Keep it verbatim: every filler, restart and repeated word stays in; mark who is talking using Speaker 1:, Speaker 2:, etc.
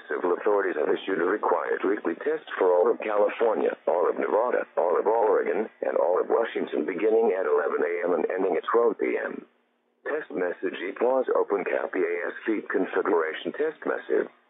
Speaker 1: civil authorities have issued a required weekly test for all of California, all of Nevada, all of Oregon, and all of Washington beginning at eleven a m and ending at twelve p m Test message E P A W S Open Cap E A S Feed Configuration Test Message.